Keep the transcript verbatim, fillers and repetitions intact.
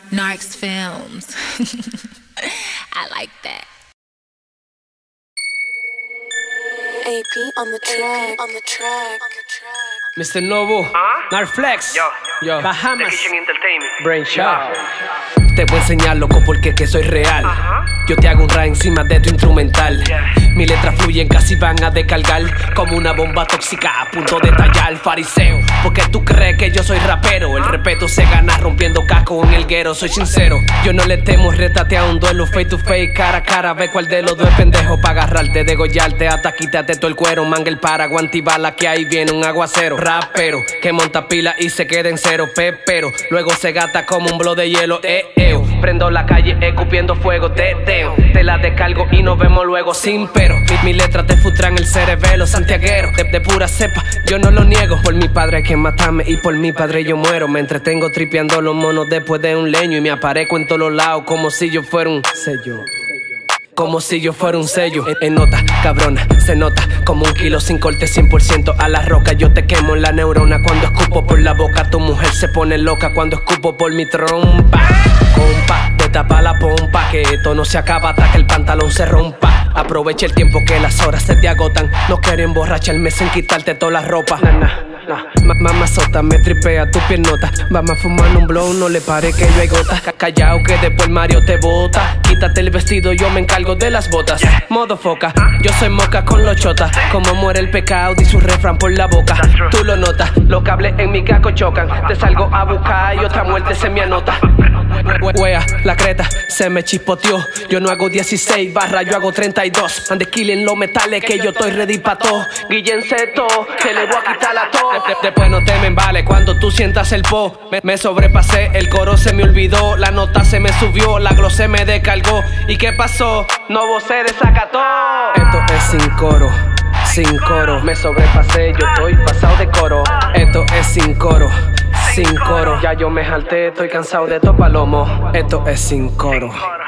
Narcs Films. I like that. A P on the track, on the track, on the track. mister Novo, ¿Ah? Narflex, Yo, yo, Bahamas, The Kitchen Entertainment. Brainshot. Te voy a enseñar, loco, porque que soy real. Ajá. Yo te hago un rap encima de tu instrumental. Yeah. Mis letras fluyen, casi van a descargar como una bomba tóxica a punto de tallar. Fariseo, porque tú crees que yo soy rapero. El respeto se gana rompiendo casco en el guero. Soy sincero, yo no le temo, rétate a un duelo face to face, cara a cara. Ve cuál de los dos es pendejo pa' agarrarte, degollarte hasta quitarte todo el cuero. Manga el paraguas antibala que ahí viene un aguacero. Rapero, que monta pila y se queda en cero. Pepero, luego se gata como un blow de hielo. Eh, eh. Prendo la calle escupiendo fuego, teteo. Te la descargo y nos vemos luego sin pero. Mis mi letras te frustran el cerebelo, santiaguero. De, de pura cepa, yo no lo niego. Por mi padre hay que matarme y por mi padre yo muero. Me entretengo tripeando los monos después de un leño. Y me aparezco en todos los lados como si yo fuera un sello. Como si yo fuera un sello. En, en nota, cabrona, se nota como un kilo sin corte, cien por ciento a la roca. Yo te quemo en la neurona cuando escupo por la boca. Tu mujer se pone loca cuando escupo por mi trompa. Compa, te tapa la pompa, que esto no se acaba hasta que el pantalón se rompa. Aprovecha el tiempo que las horas se te agotan. No quiero emborracharme sin quitarte toda la ropa. Nah, nah, nah. Ma Mamá sota, me tripea tu piernota. Vamos a fumar un blow, no le pare que yo hay gota. Callao que después Mario te bota. Quítate el vestido, yo me encargo de las botas. Modo foca, yo soy moca con los chotas. Como muere el pecado, di su refrán por la boca. Tú lo notas, los cables en mi caco chocan. Te salgo a buscar y otra muerte se me anota. Wea, la creta se me chispoteó. Yo no hago dieciséis barras, yo hago treinta y dos. Ande killing los metales que yo estoy ready pa' todo. Guillen Seto, que le voy a quitar la to. de, de, Después no te me embales cuando tú sientas el po. me, me sobrepasé, el coro se me olvidó. La nota se me subió, la gloss se me descargó. ¿Y qué pasó? No se desacató. Esto es sin coro, sin coro. Me sobrepasé, yo estoy pasado de coro. Esto es sin coro, sin coro. Ya yo me jalté, estoy cansado de estos palomos. Esto es sin coro.